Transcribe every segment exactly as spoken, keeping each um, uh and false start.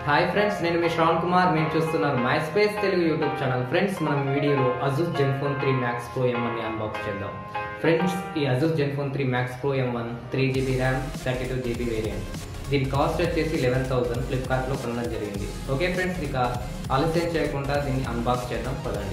Hi friends, నేను మీ శ్రావణ్ కుమార్. మీరు చూస్తున్నారు my space Telugu YouTube channel. Friends, మనం వీడియోలో Asus Zenfone three Max Pro M one ని అన్బాక్స్ చేద్దాం. ఫ్రెండ్స్, ఈ Asus Zenfone three Max Pro M one three GB RAM thirty two GB variant. దీని cost వచ్చేసి లెవెన్ థౌసండ్ ఫ్లిప్కార్ట్లో కొనడం జరిగింది. ఓకే ఫ్రెండ్స్, ఇక ఆలస్యం చేయకుండా దీన్ని అన్బాక్స్ చేద్దాం పదండి.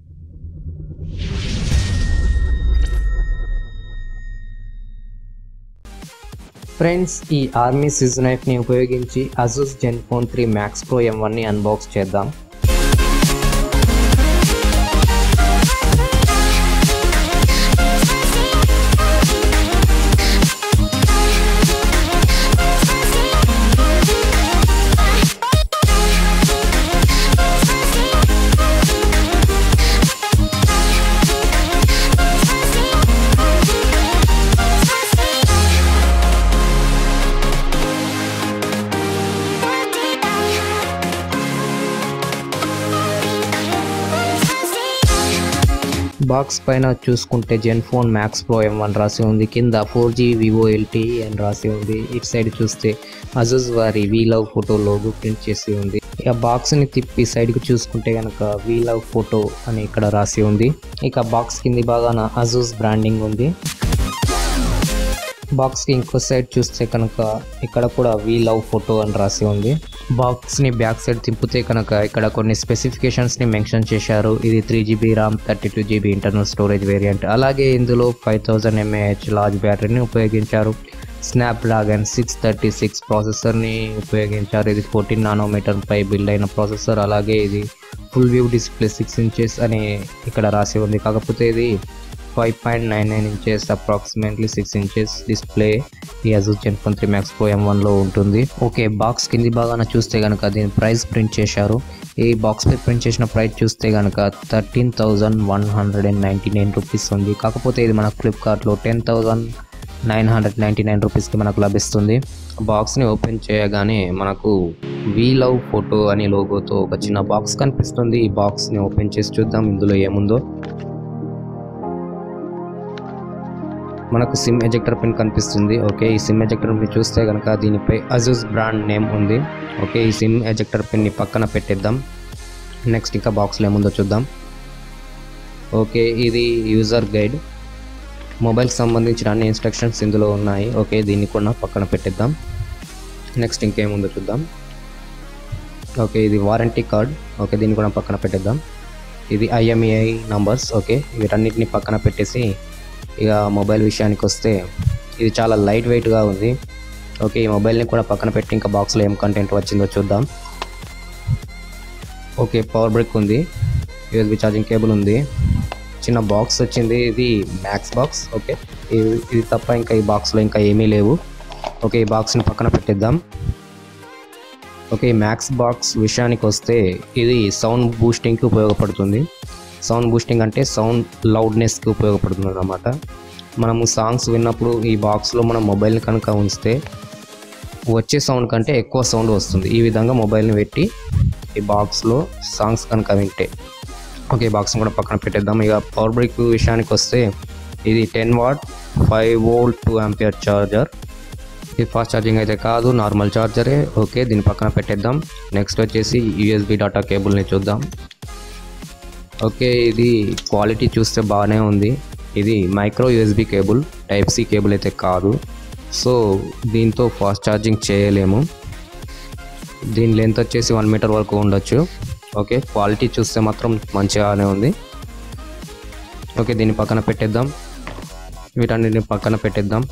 ఫ్రెండ్స్, ఈ ఆర్మీ సిజ్ నైఫ్ని ఉపయోగించి Asus Zenfone three Max Pro M వన్ని అన్బాక్స్ చేద్దాం. బాక్స్ పైన చూసుకుంటే Zenfone Max Pro M one రాసి ఉంది. కింద ఫోర్ జీ వివో ఎల్టీఈ అని రాసి ఉంది. ఇటు సైడ్ చూస్తే అజూస్ వారి we love photo logo print చేసి ఉంది. ఇక బాక్స్ని తిప్పి సైడ్కి చూసుకుంటే కనుక వీ లవ్ ఫోటో అని ఇక్కడ రాసి ఉంది. ఇక బాక్స్ కింది భాగాన అజూస్ బ్రాండింగ్ ఉంది. బాక్స్కి ఇంకో సైడ్ చూస్తే కనుక ఇక్కడ కూడా వీ లవ్ ఫోటో అని రాసి ఉంది. బాక్స్ని బ్యాక్ సైడ్ తిప్పితే కనుక ఇక్కడ కొన్ని స్పెసిఫికేషన్స్ని మెన్షన్ చేశారు. ఇది three GB RAM thirty two GB internal storage variant. అలాగే ఇందులో ఫైవ్ థౌజండ్ ఎంఏహెచ్ లార్జ్ బ్యాటరీని ఉపయోగించారు. స్నాప్డ్రాగన్ సిక్స్ థర్టీ సిక్స్ ప్రాసెసర్ని ఉపయోగించారు. ఇది ఫోర్టీన్ నానోమీటర్ పై బిల్డ్ అయిన ప్రాసెసర్. అలాగే ఇది full view display six inches అని ఇక్కడ రాసి ఉంది. కాకపోతే ఇది five point nine nine inches approximately six inches display ఈ Asus Zenfone three Max Pro M వన్లో ఉంటుంది. ఓకే, బాక్స్ కింది భాగాన చూస్తే కనుక దీని ప్రైస్ ప్రింట్ చేశారు. ఈ బాక్స్ పై ప్రింట్ చేసిన ప్రైస్ చూస్తే కనుక thirteen thousand one hundred and ninety nine rupees ఉంది. కాకపోతే ఇది మనకు ఫ్లిప్కార్ట్లో ten thousand nine hundred ninety nine రూపీస్కి మనకు లభిస్తుంది. బాక్స్ని ఓపెన్ చేయగానే మనకు వీ లవ్ ఫోటో అనే లోగోతో ఒక చిన్న బాక్స్ కనిపిస్తుంది. ఈ బాక్స్ని ఓపెన్ చేసి చూద్దాం ఇందులో ఏముందో. మనకు సిమ్ ఎజెక్టర్ పిన్ కనిపిస్తుంది. ఓకే, ఈ సిమ్ ఎజెక్టర్ పిన్ చూస్తే కనుక దీనిపై అజూస్ బ్రాండ్ నేమ్ ఉంది. ఓకే, ఈ సిమ్ ఎజెక్టర్ పిన్ని పక్కన పెట్టేద్దాం. నెక్స్ట్ ఇంకా బాక్స్లో ఏముందో చూద్దాం. ఓకే, ఇది యూజర్ గైడ్. మొబైల్కి సంబంధించిన అన్ని ఇన్స్ట్రక్షన్స్ ఇందులో ఉన్నాయి. ఓకే, దీన్ని కూడా పక్కన పెట్టేద్దాం. నెక్స్ట్ ఇంకేముందో చూద్దాం. ఓకే, ఇది వారంటీ కార్డ్. ఓకే, దీన్ని కూడా పక్కన పెట్టేద్దాం. ఇది ఐఎంఈఐ నంబర్స్. ఓకే, వీటన్నిటిని పక్కన పెట్టేసి ఇక మొబైల్ విషయానికి వస్తే ఇది చాలా లైట్ వెయిట్గా ఉంది. ఓకే, ఈ మొబైల్ని కూడా పక్కన పెట్టి ఇంకా బాక్స్లో ఏం కంటెంట్ వచ్చిందో చూద్దాం. ఓకే, పవర్ బ్రేక్ ఉంది. యూఎస్బి ఛార్జింగ్ కేబుల్ ఉంది. చిన్న బాక్స్ వచ్చింది. ఇది మ్యాక్స్ బాక్స్. ఓకే, ఇది తప్ప ఇంకా ఈ బాక్స్లో ఇంకా ఏమీ లేవు. ఓకే, ఈ బాక్స్ని పక్కన పెట్టేద్దాం. ఓకే, ఈ మ్యాక్స్ బాక్స్ విషయానికి వస్తే ఇది సౌండ్ బూస్టింగ్కి ఉపయోగపడుతుంది. సౌండ్ బూస్టింగ్ అంటే సౌండ్ లౌడ్నెస్కి ఉపయోగపడుతుంది అన్నమాట. మనము సాంగ్స్ విన్నప్పుడు ఈ బాక్స్లో మనం మొబైల్ని కనుక ఉంచితే వచ్చే సౌండ్ కంటే ఎక్కువ సౌండ్ వస్తుంది. ఈ విధంగా మొబైల్ని పెట్టి ఈ బాక్స్లో సాంగ్స్ కనుక వింటే. ఓకే, బాక్స్ని కూడా పక్కన పెట్టేద్దాం. ఇక పవర్ బ్రేక్ విషయానికి వస్తే ఇది ten watt five volt two ampere charger. ఇది ఫాస్ట్ ఛార్జింగ్ అయితే కాదు, నార్మల్ ఛార్జరే. ఓకే, దీన్ని పక్కన పెట్టేద్దాం. నెక్స్ట్ వచ్చేసి యూఎస్బి డాటా కేబుల్ని చూద్దాం. ఓకే, ఇది క్వాలిటీ చూస్తే బాగానే ఉంది. ఇది micro USB cable, type C cable అయితే కాదు. సో దీంతో ఫాస్ట్ ఛార్జింగ్ చేయలేము. దీని లెంత్ వచ్చేసి వన్ మీటర్ వరకు ఉండొచ్చు. ఓకే, క్వాలిటీ చూస్తే మాత్రం మంచిగానే ఉంది. ఓకే, దీన్ని పక్కన పెట్టేద్దాం. వీటన్నిటిని పక్కన పెట్టేద్దాం.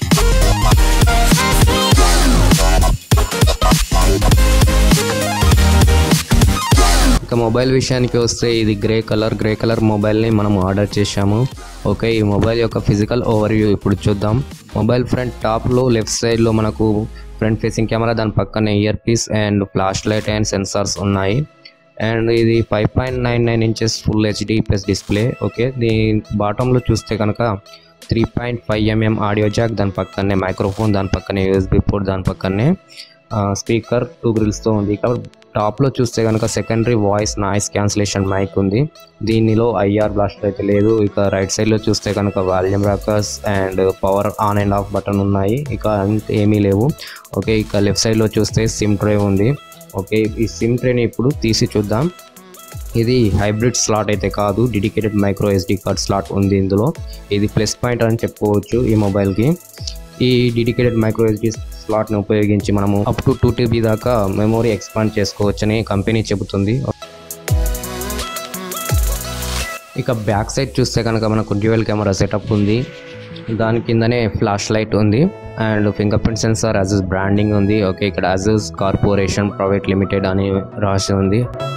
ఇక మొబైల్ విషయానికి వస్తే ఇది గ్రే కలర్ గ్రే కలర్ మొబైల్ని మనం ఆర్డర్ చేశాము. ఓకే, ఈ మొబైల్ యొక్క ఫిజికల్ ఓవర్వ్యూ ఇప్పుడు చూద్దాం. మొబైల్ ఫ్రంట్ టాప్లో లెఫ్ట్ సైడ్లో మనకు ఫ్రంట్ ఫేసింగ్ కెమెరా, దాని పక్కనే ear piece and flash light and sensors ఉన్నాయి. అండ్ ఇది five point nine nine inches full HD plus display. Okay, దీని బాటంలో చూస్తే కనుక three point five M M audio jack, దాని పక్కనే మైక్రోఫోన్, దాని పక్కనే యూఎస్బి పోర్ట్, దాని పక్కనే స్పీకర్ టూ గ్రిల్స్తో ఉంది. ఇక్కడ టాప్లో చూస్తే కనుక secondary voice noise cancellation mic ఉంది. దీనిలో ఐఆర్ బ్లాస్టర్ అయితే లేదు. ఇక రైట్ సైడ్లో చూస్తే కనుక volume rockers and power on and off button ఉన్నాయి. ఇక అంత ఏమీ లేవు. ఓకే, ఇక లెఫ్ట్ సైడ్లో చూస్తే సిమ్ డ్రైవ్ ఉంది. ఓకే, ఈ సిమ్ ట్రేని ఇప్పుడు తీసి చూద్దాం. ఇది హైబ్రిడ్ స్లాట్ అయితే కాదు, dedicated micro SD card slot ఉంది ఇందులో. ఇది ప్లస్ పాయింట్ అని చెప్పుకోవచ్చు ఈ మొబైల్కి. ఈ డెడికేటెడ్ మైక్రో ఎస్డి స్లాట్ని ఉపయోగించి మనము అప్ టు టూ టీబీ దాకా మెమొరీ ఎక్స్పాండ్ చేసుకోవచ్చని కంపెనీ చెబుతుంది. ఇక బ్యాక్ సైడ్ చూస్తే కనుక మనకు డ్యూయల్ కెమెరా సెటప్ ఉంది. దాని కిందనే ఫ్లాష్ లైట్ ఉంది and finger print sensor Asus branding ఉంది. ఓకే, ఇక్కడ అజూస్ కార్పొరేషన్ ప్రైవేట్ లిమిటెడ్ అని రాసి ఉంది.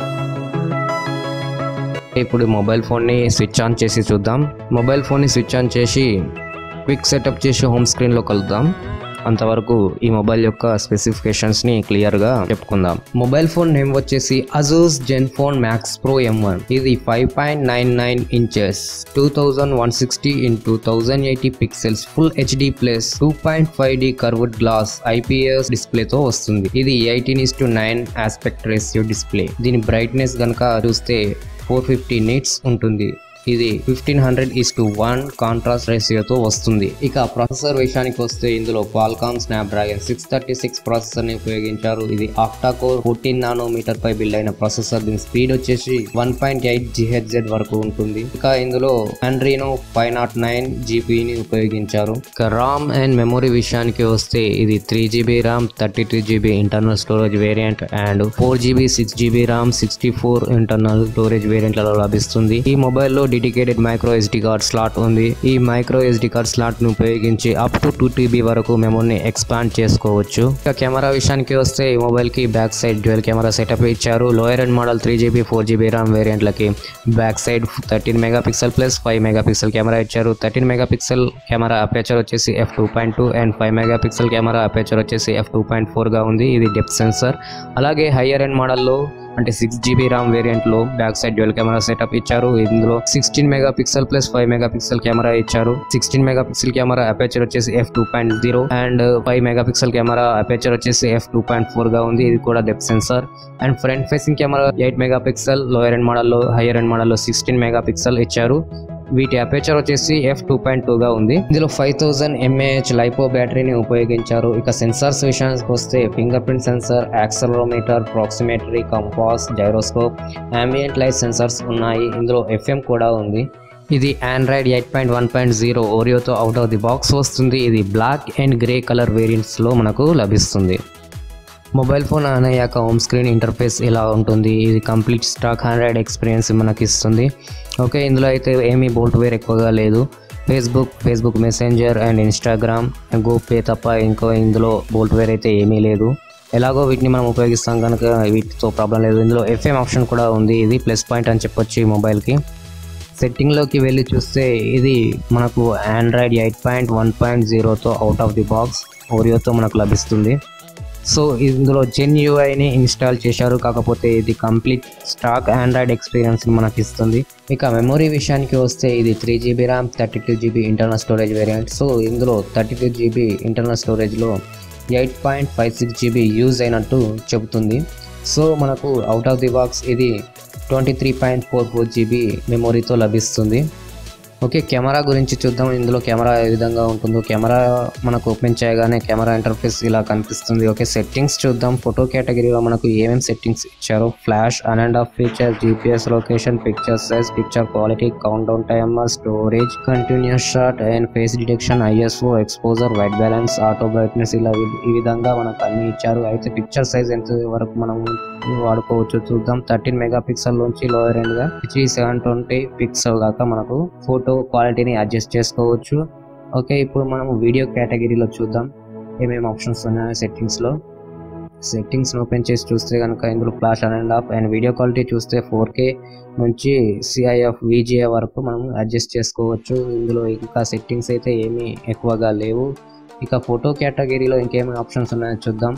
ఇప్పుడు మొబైల్ ఫోన్ని స్విచ్ ఆన్ చేసి చూద్దాం. మొబైల్ ఫోన్ని స్విచ్ ఆన్ చేసి క్విక్ సెటప్ చేసి హోమ్ స్క్రీన్లో కలుద్దాం. అంతవరకు ఈ మొబైల్ యొక్క స్పెసిఫికేషన్స్ని క్లియర్గా చెప్పుకుందాం. మొబైల్ ఫోన్ నేమ్ వచ్చేసి Asus Zenfone Max Pro M one. ఇది five point nine nine inches two thousand one sixty in two thousand eighty pixels full HD plus two point five D curved glass IPS డిస్ప్లేతో వస్తుంది. ఇది eighteen is to nine aspect ratio డిస్ప్లే. దీని brightness కనుక చూస్తే four fifty nits ఉంటుంది. ఇది fifteen hundred is to one contrast రేషియోతో వస్తుంది. ఇక ప్రాసెసర్ విషయానికి వస్తే ఇందులో Qualcomm Snapdragon six thirty six processor ని ఉపయోగించారు. ఇది ఆక్టా కోర్ ఫోర్టీన్ నానోమీటర్ పై బిల్డ్ అయిన ప్రాసెసర్. దీని స్పీడ్ వచ్చేసి వన్ పాయింట్ ఎయిట్ జిహెచ్జెడ్ వరకు ఉంటుంది. ఇక ఇందులో ఆండ్రీనో ఫైవ్ నాట్ నైన్ జీబీని ఉపయోగించారు. ఇక రామ్ అండ్ మెమొరీ విషయానికి వస్తే ఇది three GB RAM, thirty two GB internal storage variant and four GB six GB RAM, sixty four internal storage వేరియంట్లలో లభిస్తుంది. ఈ మొబైల్లో dedicated micro SD card slot ఉంది. ఈ మైక్రో ఎస్డి కార్డ్ స్లాట్ ను ఉపయోగించి అప్ టు టూ టీబీ వరకు మెమొరీని expand చేసుకోవచ్చు. ఇక కెమెరా విషయానికి వస్తే ఈ మొబైల్ కి back side dual camera setup ఇచ్చారు. Lower end model three GB four GB RAM వేరియంట్లకి back side thirteen megapixel plus five megapixel camera ఇచ్చారు. Thirteen megapixel camera aperture వచ్చేసి F two point two and five megapixel camera aperture వచ్చేసి F two point four గా ఉంది. ఇది depth sensor. అలాగే higher end మోడల్లో అంటే six GB RAM variant లో back side dual camera setup ఇచ్చారు. ఇందులో sixteen megapixel plus five megapixel camera ఇచ్చారు. Sixteen megapixel camera aperture వచ్చేసి F two point zero and five megapixel camera aperture వచ్చేసి F two point four గా ఉంది. ఇది కూడా depth sensor. And front facing camera eight megapixel, lower end మోడల్లో higher end మోడల్లో sixteen megapixel ఇచ్చారు. వీటి అపేచర్ వచ్చేసి ఎఫ్ టూ పాయింట్ టూ గా ఉంది. ఇందులో ఫైవ్ థౌసండ్ ఎంఏహెచ్ లైపో బ్యాటరీని ఉపయోగించారు. ఇక సెన్సార్స్ విషయానికి వస్తే finger print sensor, accelerometer, proximity, compass, gyroscope, ambient light sensors ఉన్నాయి. ఇందులో ఎఫ్ఎం కూడా ఉంది. ఇది Android eight point one point zero ఓరియోతో అవుట్ ఆఫ్ ది బాక్స్ వస్తుంది. ఇది black and grey colour variants లో మనకు లభిస్తుంది. మొబైల్ ఫోన్ ఆన్ అయ్యాక హోమ్ స్క్రీన్ ఇంటర్ఫేస్ ఇలా ఉంటుంది. ఇది కంప్లీట్ స్టాక్ ఆండ్రాయిడ్ ఎక్స్పీరియన్స్ మనకి ఇస్తుంది. ఓకే, ఇందులో అయితే ఏమీ బోల్ట్వేర్ ఎక్కువగా లేదు. Facebook Facebook Messenger and Instagram, గోపే తప్ప ఇంకో ఇందులో బోల్ట్వేర్ అయితే ఏమీ లేదు. ఎలాగో వీటిని మనం ఉపయోగిస్తాం కనుక వీటితో ప్రాబ్లం లేదు. ఇందులో ఎఫ్ఎం ఆప్షన్ కూడా ఉంది. ఇది ప్లస్ పాయింట్ అని చెప్పొచ్చు ఈ మొబైల్కి. సెట్టింగ్లోకి వెళ్ళి చూస్తే ఇది మనకు Android eight point one point జీరోతో అవుట్ ఆఫ్ ది బాక్స్ ఓరియోతో మనకు లభిస్తుంది. సో ఇందులో జెన్ యూఐని ఇన్స్టాల్ చేశారు, కాకపోతే ఇది కంప్లీట్ స్టాక్ ఆండ్రాయిడ్ ఎక్స్పీరియన్స్ మనకి ఇస్తుంది. ఇక మెమొరీ విషయానికి వస్తే ఇది three GB RAM, thirty two GB internal storage variant. So ఇందులో థర్టీ టూ జీబీ ఇంటర్నల్ స్టోరేజ్లో eight point five six GB use అయినట్టు చెబుతుంది. సో మనకు అవుట్ ఆఫ్ ది బాక్స్ ఇది twenty three point four four GB మెమొరీతో లభిస్తుంది. Okay, camera గురించి చూద్దాం. ఇందులో కెమెరా ఏ విధంగా ఉంటుందో. కెమెరా మనకు ఓపెన్ చేయగానే కెమెరా ఇంటర్ఫేస్ ఇలా కనిపిస్తుంది. ఓకే, సెట్టింగ్స్ చూద్దాం. ఫోటో కేటగిరీలో మనకు ఏమేమి సెట్టింగ్స్ ఇచ్చారో: flash, on and off feature, GPS location, picture size, picture quality, countdown timer, storage, continuous shot and face detection, ISO, exposure, white balance, auto brightness, ఇలా ఈ విధంగా మనకు అన్ని ఇచ్చారు. అయితే పిక్చర్ సైజ్ ఎంత వరకు మనం వాడుకోవచ్చు చూద్దాం. థర్టీన్ మెగా పిక్సెల్ నుంచి లోయర్ ఎండ్ గా హెచ్డి సెవెన్ ట్వంటీ పిక్సెల్ దాకా మనకు ఫోటో క్వాలిటీని అడ్జస్ట్ చేసుకోవచ్చు. ఓకే, ఇప్పుడు మనం వీడియో కేటగిరీలో చూద్దాం ఏమేమి ఆప్షన్స్ ఉన్నాయో సెట్టింగ్స్ లో. సెట్టింగ్స్ ఓపెన్ చేసి చూస్తే కనుక ఇందులో flash on and off and video quality చూస్తే ఫోర్ కే నుంచి సిఐఎఫ్ విజిఏ వరకు మనం అడ్జస్ట్ చేసుకోవచ్చు. ఇందులో ఇంకా సెట్టింగ్స్ అయితే ఏమీ ఎక్కువగా లేవు. ఇక ఫోటో కేటగిరీలో ఇంకేమేమి ఆప్షన్స్ ఉన్నాయో చూద్దాం.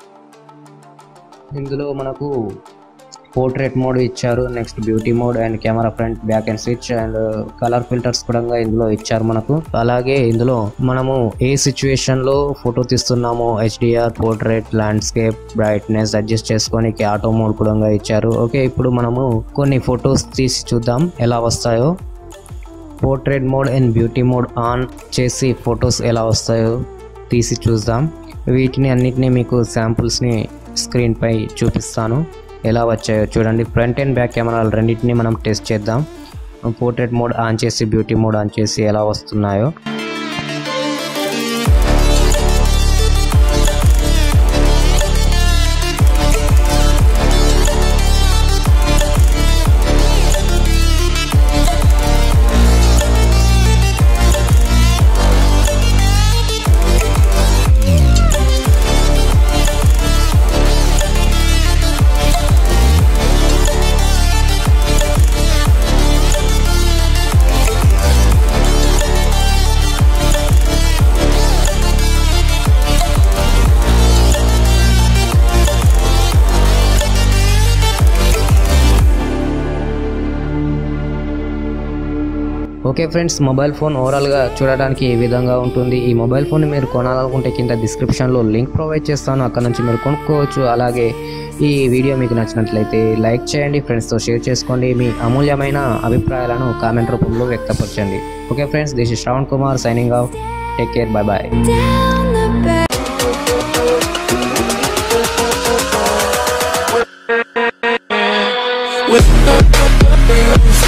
ఇందులో మనకు పోర్ట్రేట్ మోడ్ ఇచ్చారు, next beauty mode and camera front back and switch and colour filters కూడా ఇందులో ఇచ్చారు మనకు. అలాగే ఇందులో మనము ఏ సిచ్యువేషన్ లో ఫోటో తీస్తున్నామో HDR, portrait, landscape, brightness adjust చేసుకొని ఆటో మోడ్ కూడా ఇచ్చారు. ఓకే, ఇప్పుడు మనము కొన్ని ఫొటోస్ తీసి చూద్దాం ఎలా వస్తాయో. Portrait mode and beauty mode on చేసి ఫొటోస్ ఎలా వస్తాయో తీసి చూద్దాం. వీటిని అన్నిటినీ మీకు శాంపుల్స్ని స్క్రీన్ పై చూపిస్తాను ఎలా వచ్చాయో చూడండి. ఫ్రంట్ అండ్ బ్యాక్ కెమెరాలు రెండింటిని మనం టెస్ట్ చేద్దాం. పోర్ట్రేట్ మోడ్ ఆన్ చేసి బ్యూటీ మోడ్ ఆన్ చేసి ఎలా వస్తున్నాయో. ఓకే ఫ్రెండ్స్, మొబైల్ ఫోన్ ఓవరాల్గా చూడడానికి ఈ విధంగా ఉంటుంది. ఈ మొబైల్ ఫోన్ మీరు కొనాలనుకుంటే కింద డిస్క్రిప్షన్లో లింక్ ప్రొవైడ్ చేస్తాను, అక్కడ నుంచి మీరు కొనుక్కోవచ్చు. అలాగే ఈ వీడియో మీకు నచ్చినట్లయితే లైక్ చేయండి, ఫ్రెండ్స్తో షేర్ చేసుకోండి, మీ అమూల్యమైన అభిప్రాయాలను కామెంట్ రూపంలో వ్యక్తపరచండి. Okay friends, this is Shravan Kumar signing off. Take care, bye bye.